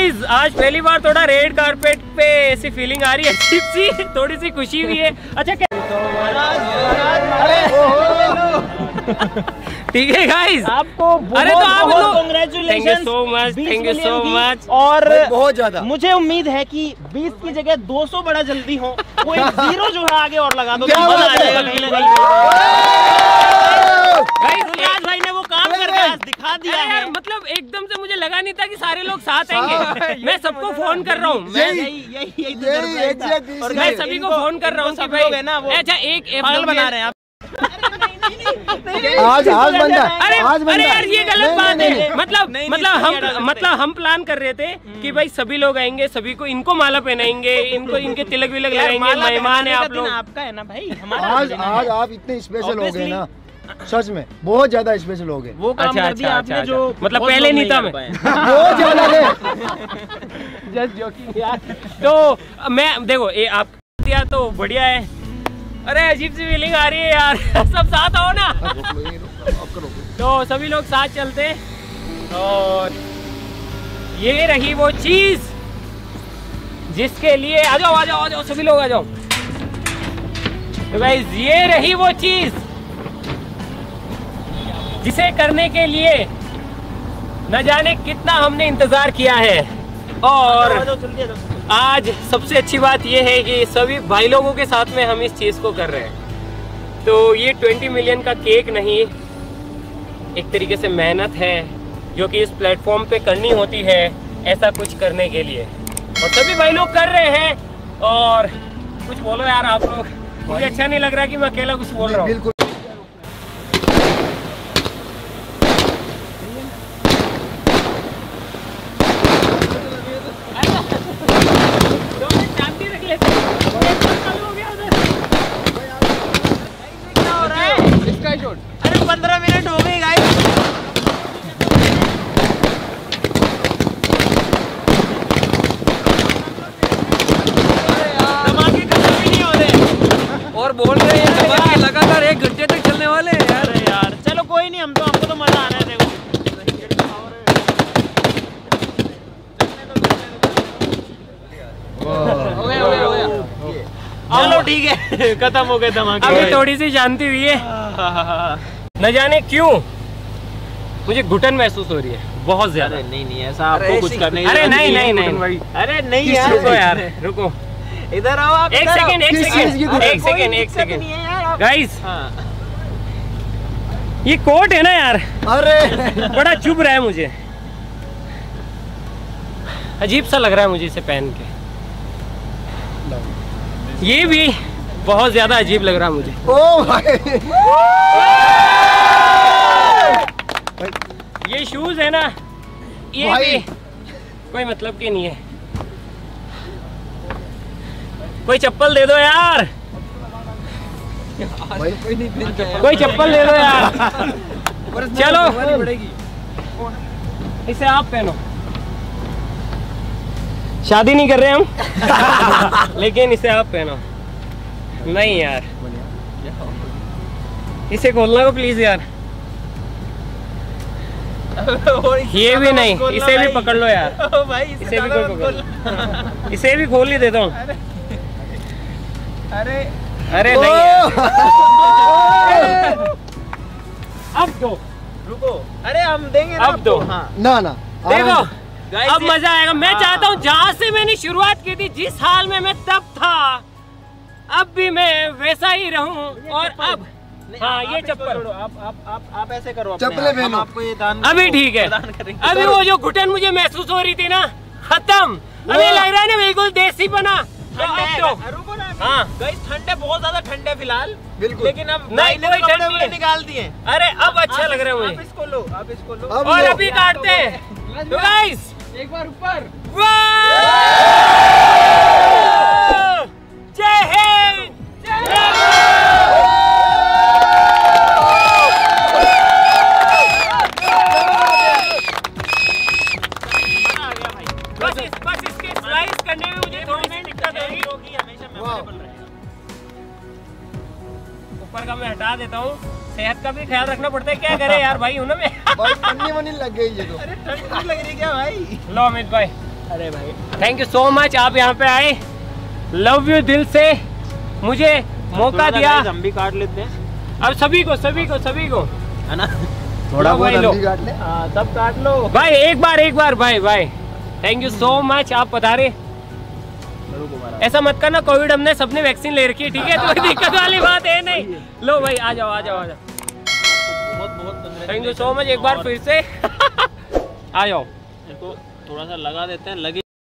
Guys आज पहली बार थोड़ा रेड कारपेट पे ऐसी फीलिंग आ रही है, अजीब सी, थोड़ी सी खुशी भी है। अच्छा क्या ठीक है गाइस, आपको अरे तो आप लोग congratulation, thank you so much. और बहुत ज्यादा मुझे उम्मीद है कि 20 की जगह 200 बड़ा जल्दी हो, कोई 0 जो है आगे और लगा दो, मजा आ जाएगा कहीं ना कहीं। राज भाई ने वो काम करके आज दिखा दिया है। मतलब एकदम से मुझे लगा नहीं था कि सारे लोग साथ आएंगे। मैं सबको फोन कर रहा हूँ, मैं सभी को फोन कर रहा हूँ कि भाई ना वो अच्छा एक बना रहे हैं आप। आज बंदा अरे यार ये गलत बात है। मतलब हम प्लान कर रहे थे कि भाई सभी लोग आएंगे, सभी को इनको माला पहनाएंगे, इनको इनके तिलक विलक लगाएंगे, मेहमान है आप लोग। आपका है ना भाई, हमारा आज आप इतने स्पेशल हो गए ना, सच में बहुत ज्यादा स्पेशल हो गए। वो काम कर दिया आपने जो मतलब पहले नहीं था मैं बहुत ज्यादा जस्ट जोकिंग यार। तो मैं देखो ये आप दिया तो बढ़िया है। अरे अजीब सी फीलिंग आ रही है यार। सब साथ आओ ना। तो सभी लोग साथ चलते और ये रही वो चीज जिसके लिए आ जाओ सभी लोग आ जाओ। तो गाइस ये रही वो चीज जिसे करने के लिए न जाने कितना हमने इंतजार किया है। और आज सबसे अच्छी बात यह है कि सभी भाई लोगों के साथ में हम इस चीज़ को कर रहे हैं। तो ये 20 मिलियन का केक नहीं, एक तरीके से मेहनत है जो कि इस प्लेटफॉर्म पे करनी होती है ऐसा कुछ करने के लिए, और सभी भाई लोग कर रहे हैं। और कुछ बोलो यार आप लोग, मुझे अच्छा नहीं लग रहा कि मैं अकेला कुछ बोल रहा हूँ। अरे 15 मिनट हो गए गाइस। धमाके खत्म भी नहीं हो रहे और बोल रहे हैं धमाके लगातार 1 घंटे तक चलने वाले हैं यार। यार चलो कोई नहीं, हमको तो मजा आ रहा है। देखो हो गया चलो ठीक है, खत्म हो गए धमाके। अभी थोड़ी सी शांति हुई है। न जाने क्यों मुझे घुटन महसूस हो रही है बहुत ज्यादा। नहीं ऐसा आपको कुछ करने की। अरे नहीं अरे नहीं यार, रुको यार रुको, इधर आओ आप। एक सेकेंड गाइस, ये कोट है ना यार, अरे बड़ा चुभ रहा है मुझे, अजीब सा लग रहा है मुझे इसे पहन के। ये भी बहुत ज्यादा अजीब लग रहा है मुझे। ओ भाई ये शूज है ना, ये भी कोई मतलब के नहीं है। कोई चप्पल दे दो यार, कोई चप्पल दे दो यार। चलो इसे आप पहनो, शादी नहीं कर रहे हम लेकिन इसे आप पहनो। नहीं यार इसे खोलना को प्लीज यार। ये भी नहीं, इसे भी पकड़ लो यार। इसे भी कोई पकड़, इसे भी खोल ही देता हूँ। अरे नहीं यार। अब दो, रुको, अरे हम देंगे ना अब दो। हाँ। ना देखो अब मजा आएगा। मैं चाहता हूँ जहाँ से मैंने शुरुआत की थी, जिस हाल में मैं तब था, अब भी मैं वैसा ही रहूं। और अब हाँ ये चप्पल आप ऐसे करो, चप्पलें पहनो। आपको ये दान अभी ठीक है। अभी वो जो घुटन मुझे महसूस हो रही थी ना, खत्म। अभी लग रहा है ना बिल्कुल देसी बना। रुको ना, हाँ गाइस ठंडे, बहुत ज्यादा ठंडे फिलहाल बिल्कुल। लेकिन अब नहीं, कोई ठंड नहीं है। निकाल दिए। अरे अब अच्छा लग रहा है आप मुझे। इसको लो, आप इसको लो। और अभी काटते हैं तो गाइस एक बार ऊपर। जय हिंद। बस इसके स्लाइस करने में मुझे थोड़ी सी दिक्कत होगी। हमेशा मेमोरेबल रहे। ऊपर का मैं हटा देता हूँ, सेहत का भी ख्याल रखना पड़ता है। क्या करे यार भाई, हूं ना मैं। भाई पन्नी वन्नी लग गई ये तो। अरे ठंड लग रही क्या भाई? लो अमित भाई अरे भाई थैंक यू सो मच, आप यहाँ पे आए, लव यू दिल से, मुझे मौका दिया। हम भी काट लेते हैं अब सभी को है ना, थोड़ा बहुत लो। हम भी काट ले। हाँ सब काट लो भाई एक बार भाई थैंक यू सो मच, आप पधारे। ऐसा मत करना, कोविड हमने सबने वैक्सीन ले रखी है, ठीक है, तो कोई दिक्कत वाली बात है नहीं। लो भाई आ जाओ बहुत थैंक यू सो मच, एक बार फिर से आ जाओ। इनको थोड़ा सा लगा देते हैं, लगे